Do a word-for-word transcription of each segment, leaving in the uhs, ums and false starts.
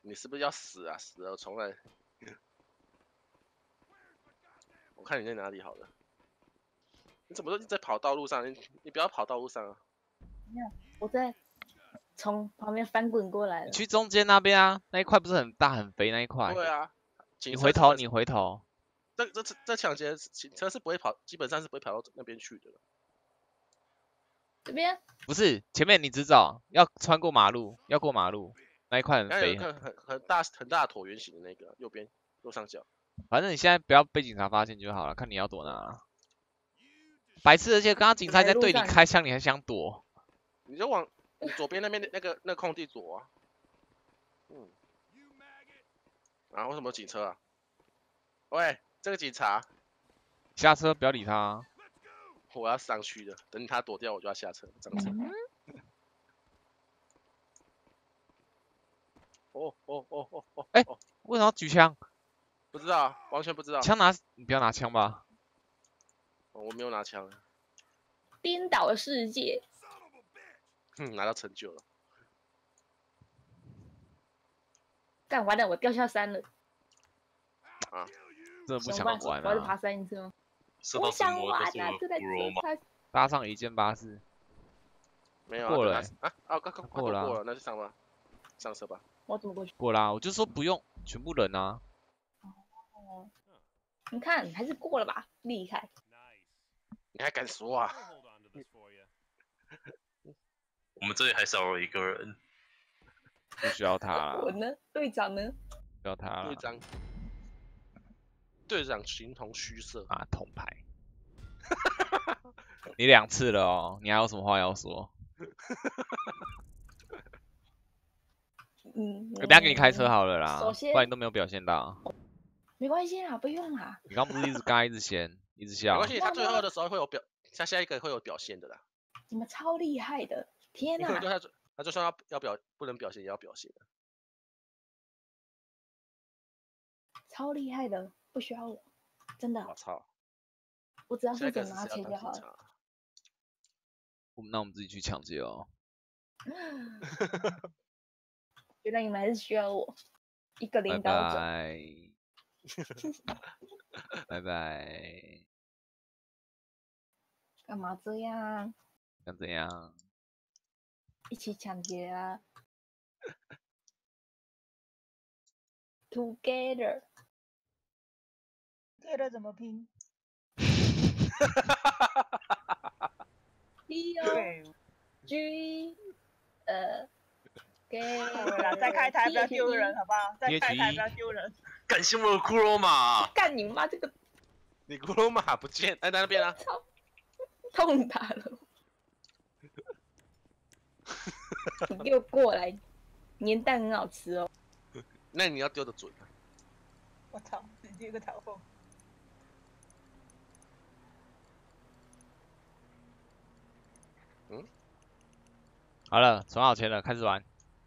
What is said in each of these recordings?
你是不是要死啊？死了重来。我看你在哪里好了。你怎么都在跑道路上？你你不要跑道路上啊！ 没有，我在从旁边翻滚过来了。 你去中间那边啊，那一块不是很大很肥那一块？ 对啊。 你回头，你回头。 这这这抢劫警车是不会跑，基本上是不会跑到那边去的。 这边？ 不是，前面你直走，要穿过马路，要过马路，那一块很肥。 很很很大很大椭圆形的那个，右边右上角。 反正你现在不要被警察发现就好了，看你要躲哪了。白痴，而且刚刚警察在对你开枪，你还想躲？ 你就往你左边那边那个那空地左啊。嗯。啊？为什么有警车啊？喂，这个警察。 下车，不要理他、啊。 我要上去的，等他躲掉，我就要下车上车。嗯、哦哦哦哦哦！ 哎、欸，为什么要举枪？ 不知道，完全不知道。 枪拿，你不要拿枪吧。 我没有拿枪。 颠倒的世界。 哼，拿到成就了。 干完了，我掉下山了。 啊！ 真的不想玩啊！ 我要爬山一次吗？我想玩啊！这在搭上一件巴士。 没有过了、欸、 啊！啊，刚刚过了，过了，那就上吧，上车吧。 我怎么过去？ 过啦，我就说不用全部人啊。 哦，你看还是过了吧，厉害。 你还敢说啊？ 我们这里还少了一个人。 不需要他了。 我呢？队长呢？ 不要他了。 队长。队长形同虚设啊，铜牌。你两次了哦，你还有什么话要说？ 嗯， 我等下给你开车好了啦， 首先不然你都没有表现到。 没关系啦，不用啦。 你刚不是一直刚一直嫌，一直笑。 没关系，他最后的时候会有表，他下一个会有表现的啦。 你们超厉害的，天哪！ 他他就算要要表不能表现也要表现的。 超厉害的，不需要我，真的。 我操！ 我只要负责拿钱就好了。 我们那我们自己去抢劫哦。 原来你们还是需要我一个领导者。 拜拜。 干嘛这样？ 想怎样？ 一起抢劫啊 ！Together。 Together 怎么拼？ T O G 呃，给啦，再开台不要丢人，好不好？再开台不要丢人。 感谢我的骷髅马！ 干你妈这个！ 你骷髅马不见，哎，在那边啊！ 操，痛打了！你给我过来，粘蛋很好吃哦。 那你要丢的准啊！ 我操，直接一个嘲讽。 嗯， 好了，存好钱了，开始玩。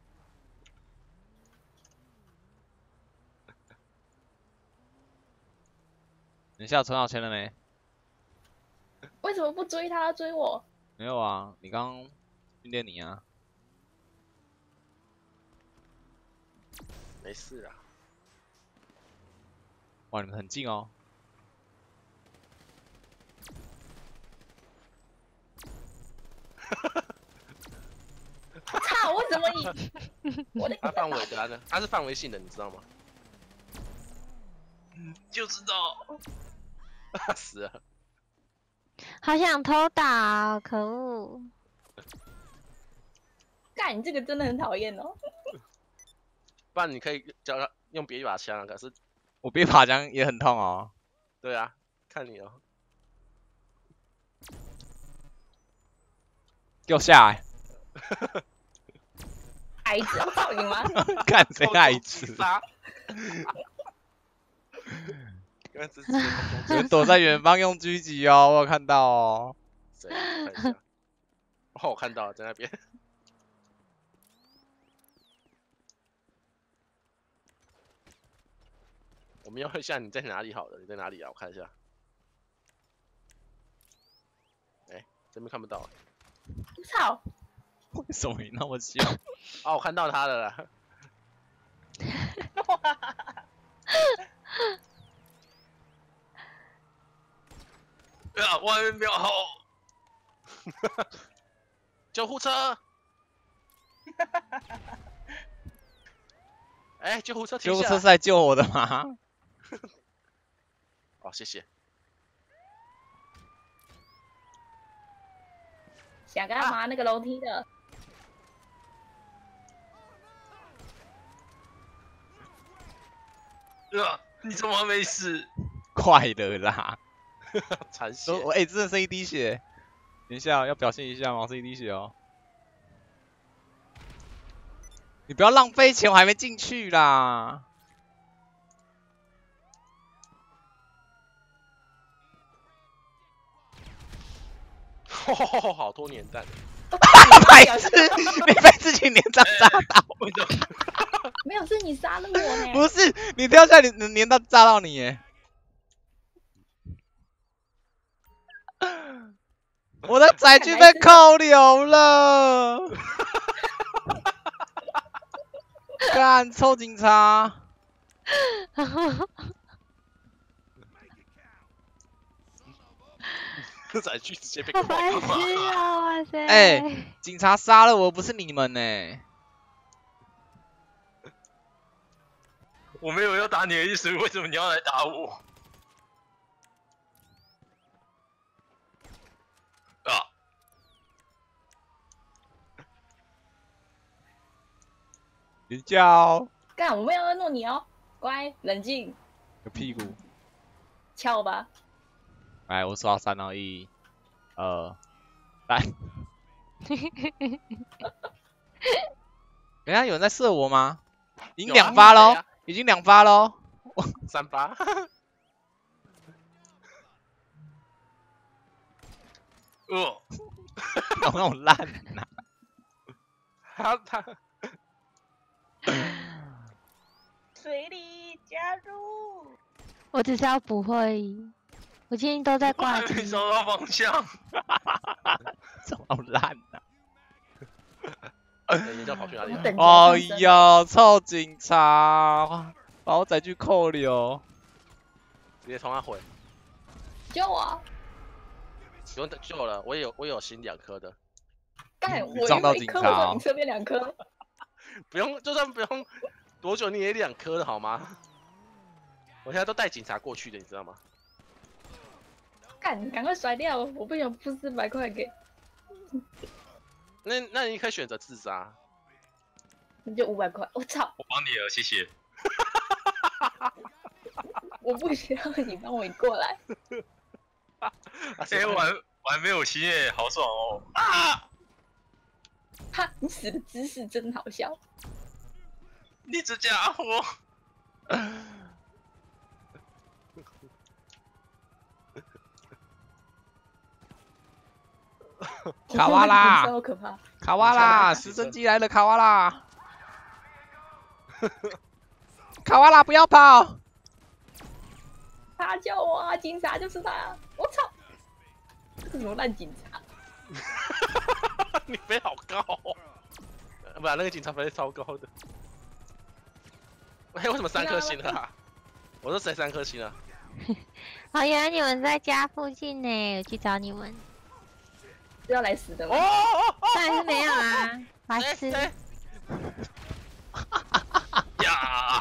等一下，存好钱了没？ 为什么不追他，追我？ 没有啊，你刚刚训练你啊。 没事啦。 哇，你们很近哦。 操！我怎么赢？我的他范围的，他的，他是范围性的，你知道吗？ 就知道。 死了。 好想偷打、哦，可恶！ 干，你这个真的很讨厌哦。 不然你可以教他用别一把枪，可是我别把枪也很痛哦。 对啊，看你哦。 给我下来！ 矮子，我操你妈！ 干谁矮子？有人躲在远方用狙击哦，我有看到哦。 谁？看一下。哦，我看到了，在那边。我瞄一下你在哪里好了，你在哪里啊？我看一下。哎、欸，这边看不到、啊。 操！ 为什么你那么凶？ 哦，我看到他了啦。 啊，外面没有好。 救护车！哎，救护车停下！ 救护车是来救我的吗？ 好，谢谢。 想干嘛？那个楼梯的。 啊，你怎么还没死？ 快了啦！ 残血！ 我哎，真的剩一滴血。等一下，要表现一下吗？剩一滴血哦。你不要浪费钱，我还没进去啦。 哦，好多年代。 白痴！你被自己连弹炸到。 没有，是你杀了我呢。 不是，你跳下来，你连弹炸到你耶。我的载具被扣留了。干，臭警察！ 载具直接被好扣白痴啊！哇塞！ 哎、欸，警察杀了我，不是你们呢、欸。 我没有要打你的意思，为什么你要来打我？啊！ 别叫！ 干，我没有要弄你哦，乖，冷静。 有屁股！ 敲吧。 来，我数到三哦，一、二、三。等一下有人在射我吗？已经两发喽，啊、已经两发喽。 三发。 呃， 有那种烂呐、 他他。 水里加入。 我只是要补会议。我今天都在挂机。 没找到方向。 这么烂呐、 啊！你要跑去哪里、啊？ 哎呀，臭警察，把我载具扣留。 直接冲他回。 救我！ 不用救了，我也有我也有新两颗的。 干，我撞到警察、哦。 你侧边两颗。 不用，就算不用多久，你也两颗的好吗？我现在都带警察过去的，你知道吗？ 干，你赶快甩掉！我不想付四百块给。 那那你可以选择自杀。 那就五百块，我操！ 我帮你了，谢谢。 我不需要你帮我过来。 哎、欸，我还我还没有心耶，好爽哦！啊！ 哈，你死的姿势真好笑。 你这家伙！ 卡哇拉！ 好可怕！ 卡哇拉，直升机来了，卡哇拉！卡哇拉，不要跑！ 他救我啊！警察就是他！我操！这是什么烂警察？ 你飞好高、哦！不然那个警察飞超高的。哎、欸，为什么三颗星了、啊？我说谁三颗星了、啊？ 哦，原来你们在家附近呢，我去找你们。 是要来死的吗？ 哦， 当然是没有啊，白痴！ 呀！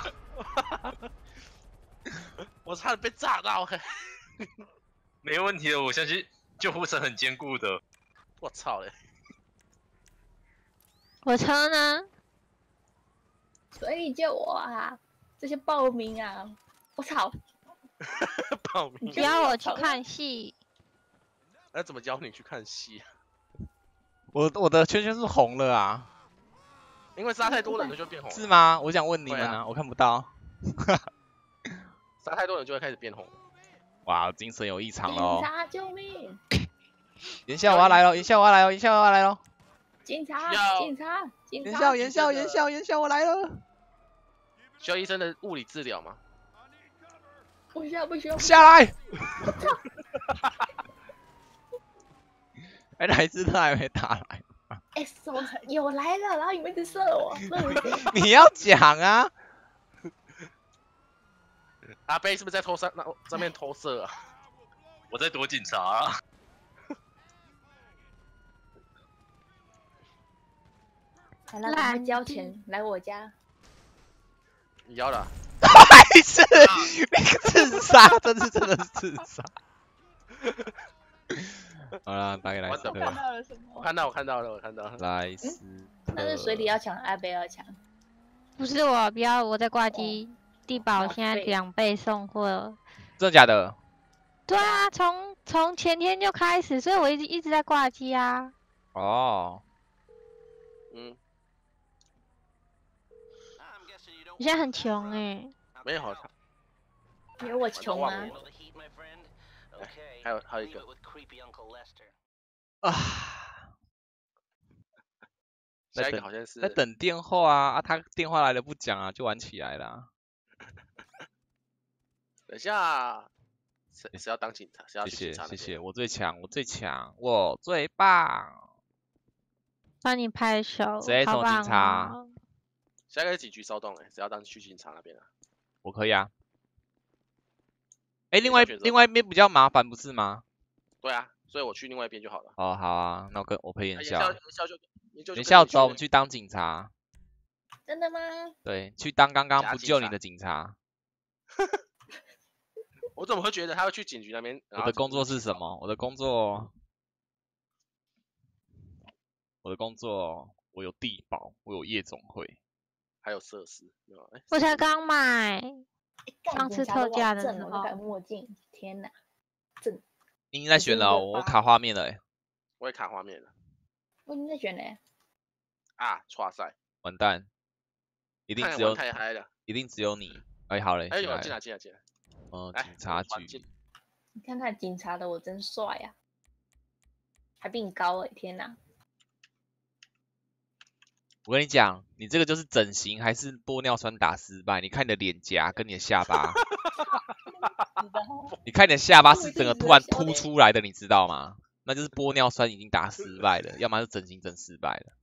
我差点被炸到！ 没问题的，我相信救护车很坚固的。 我操嘞！ 我车呢？ 所以救我啊！这些暴民啊！我操！ 暴民！ 不要我去看戏。 那怎么教你去看戏啊？ 我我的圈圈是红了啊！ 因为杀太多人了就变红。 是吗？我想问你们啊，啊我看不到。 杀太多人就会开始变红。 哇，精神有异常喽！ 警察救命！ 言笑我要来了，言笑我要来了，言笑我要来了！ 警察，警察，警察！ 言笑，言笑，言笑，言笑，我来了！ 需要医生的物理治疗吗？ 不需要，不需要。 下来！哎，哪一只他还没打来？ 哎，手有来了，然后你们一直射我， 你要讲啊！ 阿贝是不是在偷上那上面偷射啊？ 我在躲警察、啊。 好了，赶快交钱来我家。 你要了、啊？ 还是那个自杀，这次真的是自杀。好了，打给莱斯特。 看到了什么？ 我看到，我看到了，我看到了。 莱斯特。 但是水里要抢，阿贝要抢。 不是我，不要我在挂机。地保现在两倍送货。 真的假的？ 对啊，从从前天就开始，所以我一直一直在挂机啊。 哦。 嗯。 你现在很穷哎、欸。 没有他。 有我穷吗？ 还有还有一个。 啊。 下一个好像是在等电话啊啊！他电话来了不讲啊，就玩起来了、啊。 等一下，谁谁要当警察？谁要谢谢去警察？ 谢谢，我最强，我最强，我最棒。 帮你拍手， 谁从警察？ 哦、 下一个是几局骚动哎、欸？谁要当去警察那边啊？ 我可以啊。哎、欸，另外另外一边比较麻烦不是吗？ 对啊，所以我去另外一边就好了。 哦，好啊，那我跟我陪演校。 演校就演校走，我们去当警察。 真的吗？ 对，去当刚刚不救你的警察。 我怎么会觉得他要去警局那边？ 我的工作是什么？我的工作，我的工作，我有地保，我有夜总会， 还有设施。欸、 我才刚买，上次特价的时候。 我戴墨镜，天哪，正。 你已经在选了、哦，我卡画面了、欸， 我也卡画面了。 我已经在选嘞。 啊，唰塞， 完蛋，一定只有太嗨了， 一定只有你。哎，好嘞， 哎，有进来进来进来。 嗯，警察局。 你看看警察的我真帅呀、啊，还比你高哎、欸！天哪！ 我跟你讲，你这个就是整形还是玻尿酸打失败？你看你的脸颊跟你的下巴，你看你的下巴是整个突然凸出来的，你知道吗？那就是玻尿酸已经打失败了，要么是整形整失败了。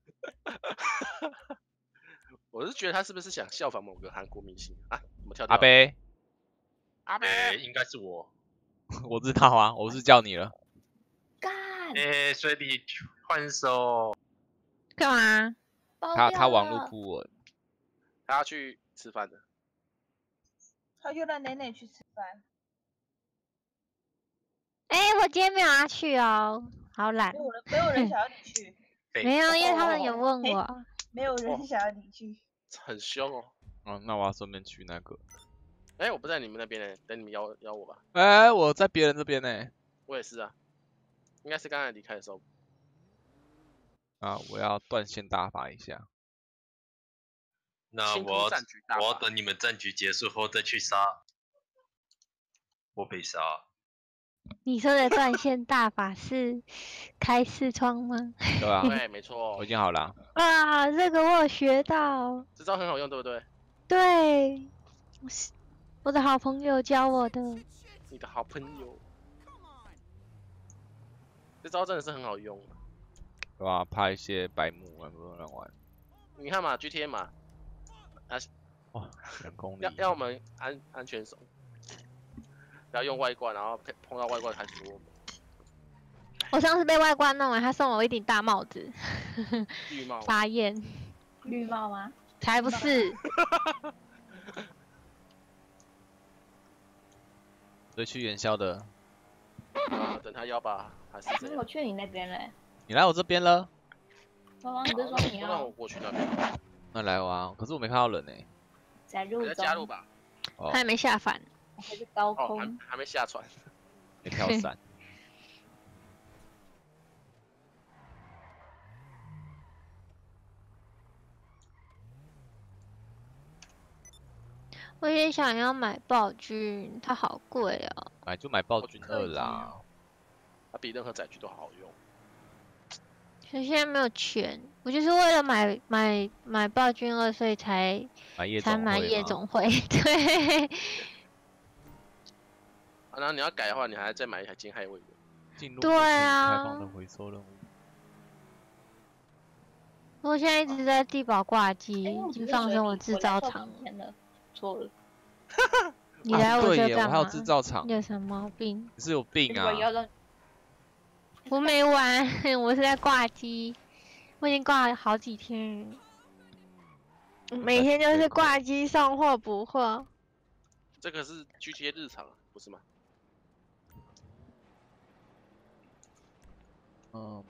我是觉得他是不是想效仿某个韩国明星啊？怎么跳阿贝， 阿贝、 欸，应该是我。 我知道啊，我是叫你了。 干！ 哎，所以你换手。 干嘛？ 他他网络不稳， 他要去吃饭的。 他约了奶奶去吃饭。 哎、欸，我今天没有要去哦，好懒。 没有人，没有人想要你去。 没有，因为他们有问我。 哦、没有人想要你去。 很凶哦。 哦，那我要顺便去那个。 哎、欸，我不在你们那边呢，等你们邀邀我吧。 哎、欸，我在别人这边呢。 我也是啊，应该是刚才离开的时候。 啊，我要断线大法一下。 那我我要等你们战局结束后再去杀。我被杀。 你说的断线大法是开视窗吗？ 对啊， 对，没错， 我已经好了。 啊，这个我有学到。 这招很好用，对不对？ 对，我的好朋友教我的。 你的好朋友。这招真的是很好用。 对吧？怕一些白目玩不能玩。 你看嘛 ，G T A 嘛，啊， 哇，人工要要我们安安全手，不要用外挂，然后碰到外挂开始我们。 我上次被外挂弄了，他送我一顶大帽子， 绿帽， 发焰， 绿帽吗？ 才不是。 所以去元宵的。 啊，等他要吧，还是这样。 我去你那边嘞。 你来我这边了。 汪汪，你不是说你要？ 让我过去那边。 那来啊，可是我没看到人呢、欸。 在入中。 加入吧。 哦、 他还没下凡。 还是高空。 哦、还, 还没下船。 没跳伞。 我也想要买暴君，它好贵哦。 买就买暴君二啦。 它比任何载具都好用。 可现在没有钱，我就是为了买买买暴君二，所以才买夜才买夜总会。对。 啊，然后你要改的话，你还要再买一台金害位进入对啊。 开放的回收任务。 我现在一直在地堡挂机，已经放生我制造厂了。错了。 你来我对耶， 这干嘛？ 我还有制造厂你，有什么毛病？ 你是有病啊？ 我没玩，我是在挂机，我已经挂了好几天了，每天就是挂机送货补货。 这个是 G T A 日常，不是吗？ 嗯。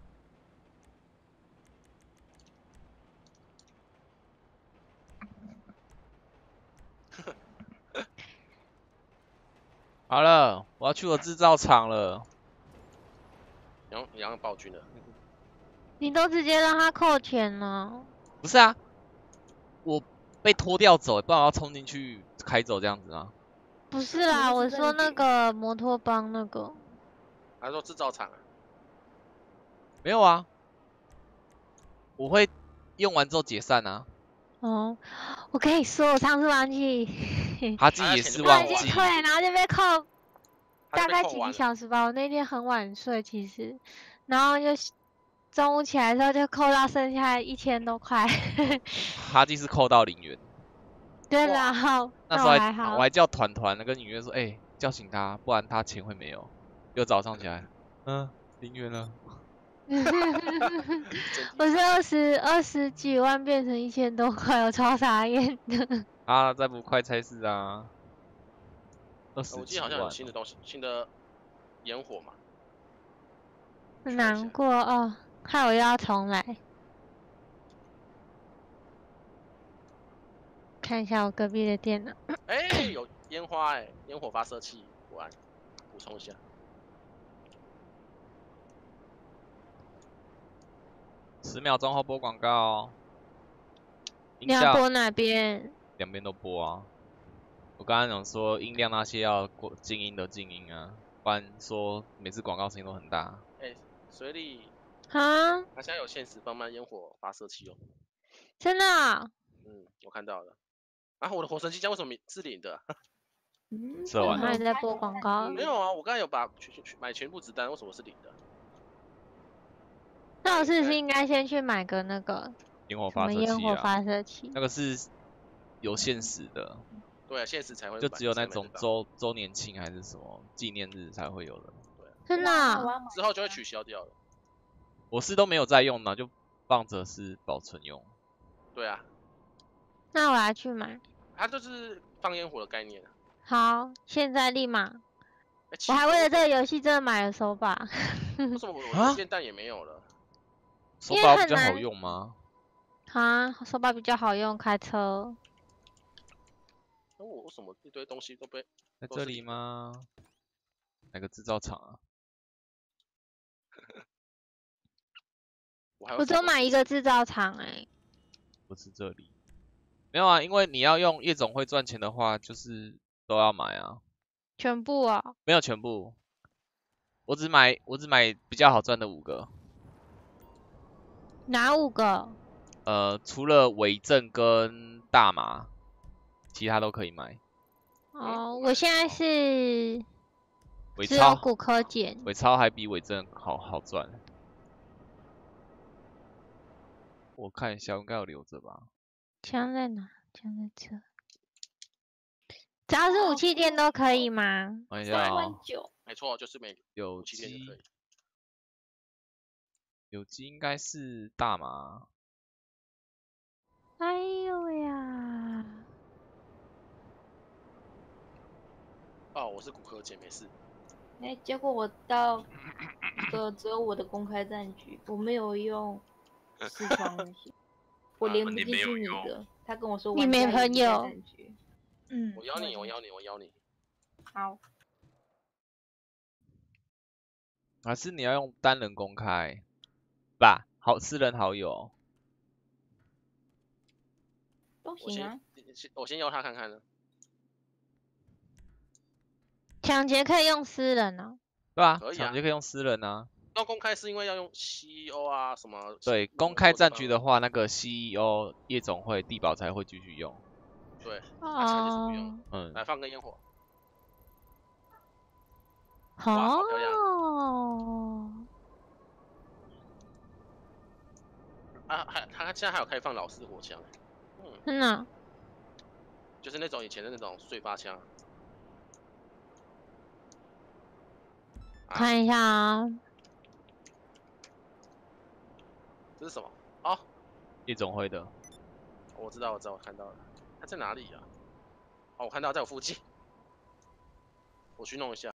好了，我要去我制造厂了。 你要你要暴君了。 你都直接让他扣钱了？ 不是啊，我被拖掉走，不然我要冲进去开走这样子吗？ 不是啦，我说那个摩托帮那个。 他说制造厂啊。 没有啊，我会用完之后解散啊。 哦，我跟你说，我上次忘记， 他自己也是忘忘记， 记退，然后就被扣大概几个个小时吧。我那天很晚睡，其实，然后就中午起来之后就扣到剩下一千多块。 哈基是扣到零元。 对，然后那时候还我还好， 我还叫团团的跟影月说，哎、欸，叫醒他，不然他钱会没有。又早上起来，嗯，零元了。 我是二十二十几万变成一千多块，我超傻眼的。 啊，再不快差事啊！二十我记得好像有新的东西，新的烟火嘛。 很难过哦，害我又要重来。看一下我隔壁的电脑。 哎、欸，有烟花哎、欸，烟火发射器，果然补充一下。 十秒钟后播广告、哦。 你要播哪边？ 两边都播啊。我刚刚讲说音量那些要过静音的静音啊，不然说每次广告声音都很大。 哎、欸，水里啊？ 它现在有限时放慢烟火发射器哦。 真的、哦？ 嗯，我看到了。啊，我的火神机枪为什么是零的？ 嗯， 射完了。 还在播广告、 嗯。没有啊，我刚才有把全全买全部子弹，为什么是零的？ 那我是不是应该先去买个那个烟火发射器、啊？ 烟火发射器？ 那个是有限时的。 对啊，限时才会。 就只有那种周周年庆还是什么纪念日才会有的。 对、啊。 真的、哦？ 之后就会取消掉了。 我是都没有在用的，就放着是保存用。 对啊。 那我要去买。 它就是放烟火的概念、啊。 好，现在立马。欸、我还为了这个游戏真的买了手把。 为什么我的电弹也没有了？ 手把比较好用吗？ 啊，手把比较好用，开车。 那我为什么一堆东西都被在这里吗？哪个制造厂啊？ 我还我只有买一个制造厂哎、欸。 不是这里。没有啊，因为你要用夜总会赚钱的话，就是都要买啊。 全部啊？ 没有全部，我只买我只买比较好赚的五个。 哪五个？ 呃，除了伪证跟大麻，其他都可以买。 哦，我现在是伪钞， 骨科碱， 伪钞还比伪证好好赚。我看一下，应该有留着吧。 枪在哪？枪在这。只要是武器店都可以吗？ 看一下啊、 哦。没错，就是每有机店就可以。 有机应该是大麻。 哎呦呀！ 哦，我是骨科姐，没事。 哎、欸，结果我到一个只有我的公开战局，我没有用视窗那些，我连不进去你的。他跟我说你没朋友。 嗯， 我邀你，我邀你，我邀你。 好。 还是你要用单人公开，吧？好，私人好友。 都行啊。 我先，我先邀他看看呢。 抢劫可以用私人啊？ 对啊， 可以啊。 抢劫可以用私人啊。 要公开是因为要用 C E O 啊什么。 对，公开战局的话，那个 C E O 夜总会地堡才会继续用。 对， 哦， 抢劫是不用。 嗯， 来放根烟火。 好、 哇，好漂亮。啊，还他现在还有开放老式火枪。 嗯。真的。 就就是那种以前的那种碎发枪。啊、 看一下啊， 这是什么？哦， 夜总会的。 我知道，我知道，我看到了。它在哪里啊？哦，我看到在我附近。我去弄一下。